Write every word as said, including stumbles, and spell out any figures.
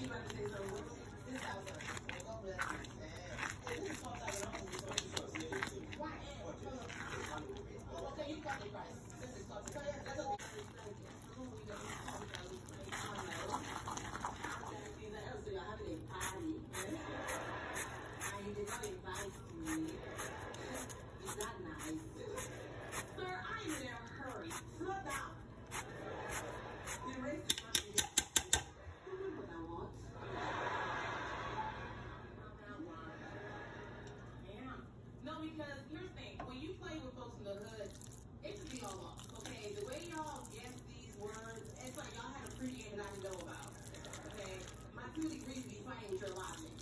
you about to say something? This house, sir. God bless you. This is called that. Why? Okay, you got the price. This is called. So yeah, that's okay. So you're having a party. And you did not invite me. Is that nice? Sir, I'm in a hurry. Slow down. The race is not in it. You know what I want? Yeah. No, because here's the thing. When you play with folks in the hood, it could be all off. Okay? The way y'all guess these words, it's like y'all had a pregame that I didn't know about. Okay? My two degrees be fighting with your logic.